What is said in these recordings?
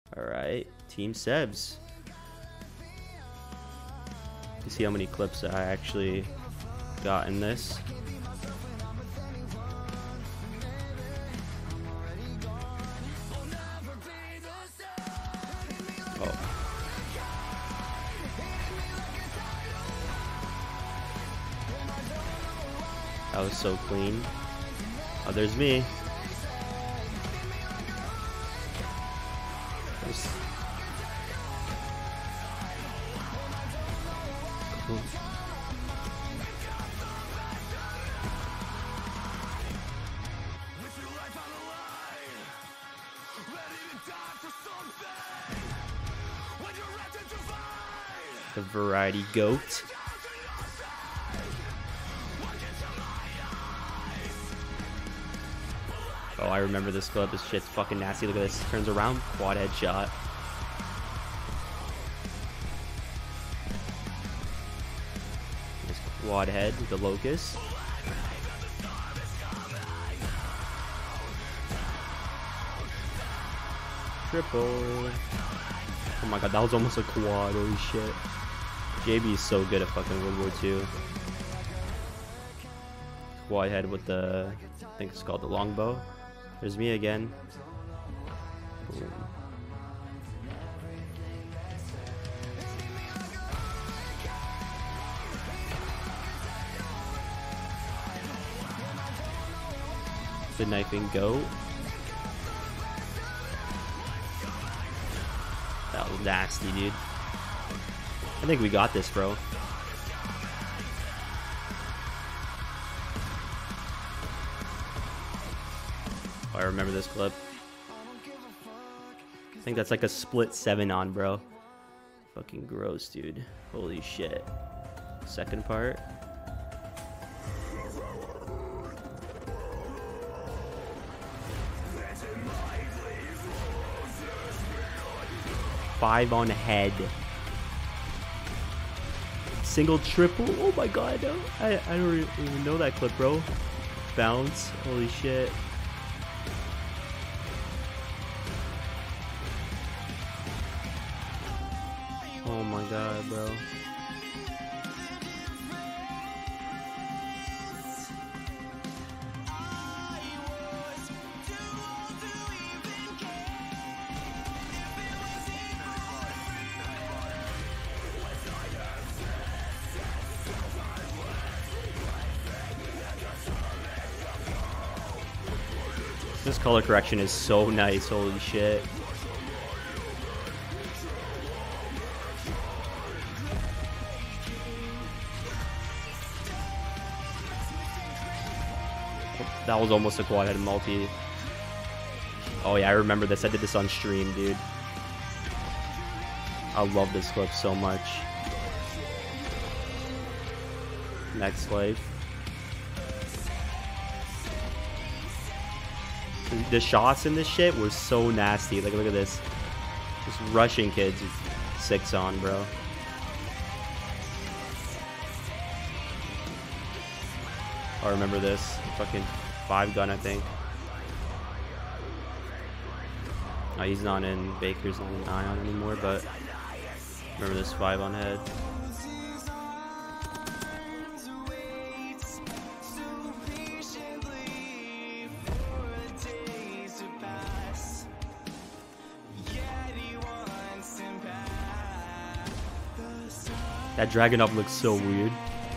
Alright, Team Sebs. You see how many clips I actually got in this. Oh. That was so clean. Oh, there's me. The variety goat. Oh, I remember this clip. This shit's fucking nasty. Look at this. Turns around, quad headshot. This quad head with the locust. Triple. Oh my god, that was almost a quad. Holy shit. JB is so good at fucking World War II. Quad head with the, I think it's called the longbow. There's me again. Boom. The knifing goat. That was nasty, dude. I think we got this, bro. Oh, I remember this clip. I think that's like a split 7 on, bro. Fucking gross, dude. Holy shit. Second part. Five on head. Single triple. Oh my god. I don't even know that clip, bro. Bounce. Holy shit. Oh my god, bro. This color correction is so nice, holy shit. That was almost a quad head multi. Oh yeah, I remember this. I did this on stream, dude. I love this clip so much. Next life. The shots in this shit were so nasty. Like, look at this. Just rushing kids with 6 on, bro. I remember this. Fucking 5 gun, I think. Oh, he's not in Baker's not in Ion anymore, but remember this 5 on head. That Dragunov looks so weird.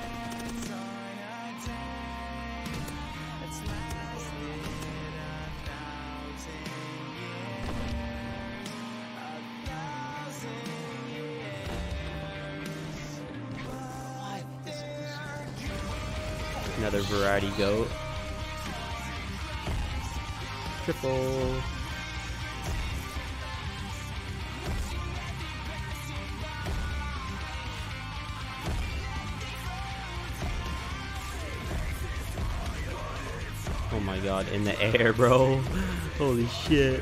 Another variety goat. Triple. Oh my god, in the air, bro. Holy shit.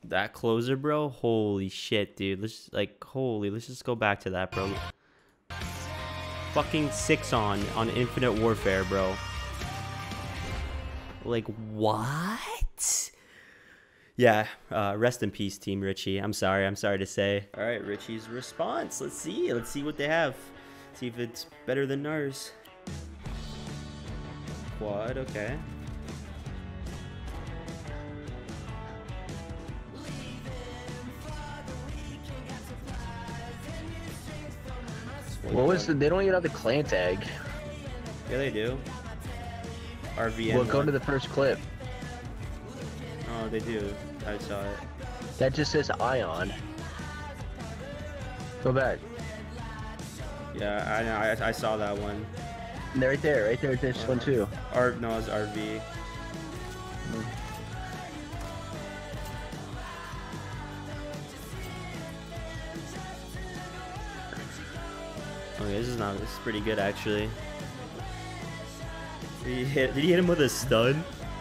That closer, bro. Holy shit, dude. Let's just go back to that, bro. Fucking 6 on Infinite Warfare, bro. Like, what? Yeah, rest in peace, Team Richie. I'm sorry to say. All right, Richie's response. Let's see what they have. See if it's better than ours. Quad, okay. What was the? They don't even have the clan tag. Yeah, they do. RVN. Well, go to the first clip. Oh, they do. I saw it. That just says Ion. Go back. Yeah, I saw that one. And right there, this one too. No, it's RV. Okay, this is pretty good actually. Did he hit him with a stun?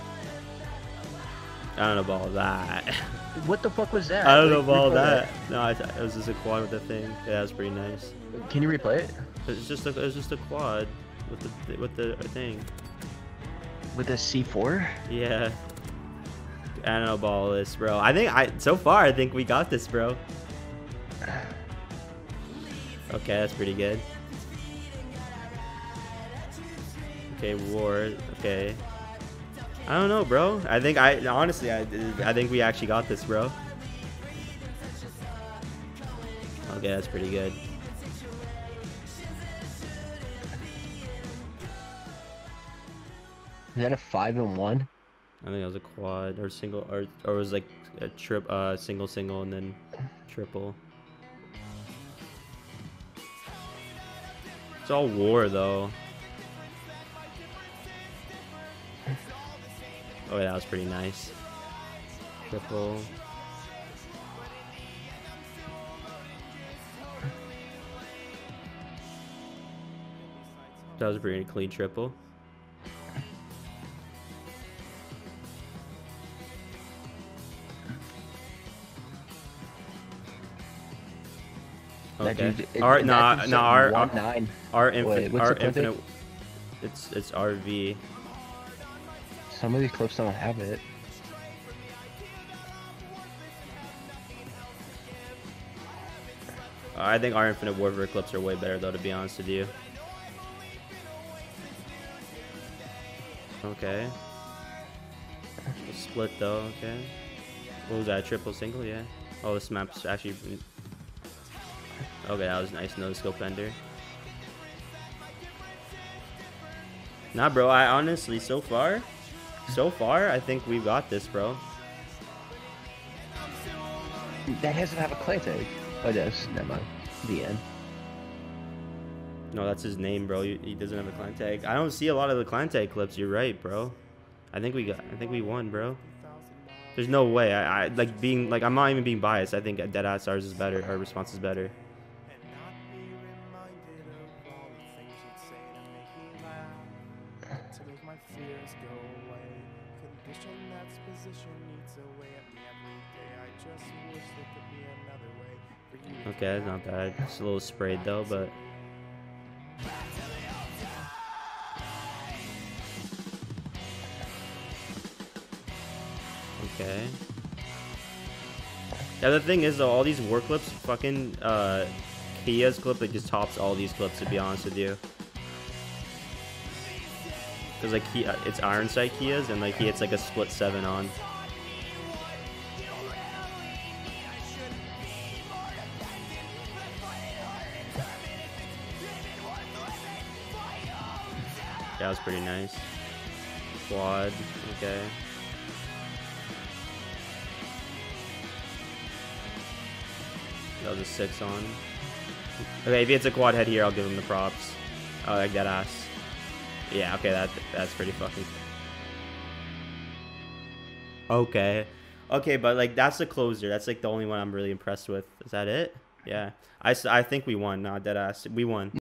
I don't know about that. What the fuck was that? I don't know about that. No, it was just a quad with the thing. Yeah, that was pretty nice. Can you replay it? It was just a quad with the thing. With a C4? Yeah. I don't know about all this, bro. So far I think we got this, bro. Okay, that's pretty good. Okay, Ward. Okay. I don't know, bro. Honestly, I think we actually got this, bro. Okay, that's pretty good. Is that a 5-1? I think it was a quad or single or it was like a single and then triple. It's all war though. Oh yeah, that was pretty nice. Triple. That was a pretty clean triple. Okay. Our infinite. It's RV. Some of these clips don't have it. I think our Infinite Warfare clips are way better though, to be honest with you. Okay. Split though. Okay. What was that? Triple single? Yeah. Oh, this map's actually. Okay, that was nice. No scope ender. Nah, bro. I honestly, so far, I think we've got this, bro. That doesn't have a clan tag. Oh, it does. Never mind. The end. No, that's his name, bro. He doesn't have a clan tag. I don't see a lot of the clan tag clips. You're right, bro. I think we won, bro. There's no way. I'm not even being biased. I think deadass ours is better. Our response is better. Okay, that's not bad. It's a little sprayed though, but. Okay. Yeah, the thing is though, all these war clips, fucking Kia's clip, it just tops all these clips, to be honest with you. Cause like it's Iron Sight Kia's, and like he hits like a split 7 on. That was pretty nice. Quad, okay. That was a 6 on. Okay, if he hits a quad head here, I'll give him the props. Oh, like that ass. Yeah, okay, that's pretty fucking. Okay. Okay, but like that's the closer. That's like the only one I'm really impressed with. Is that it? Yeah. I think we won. Nah, dead ass. We won.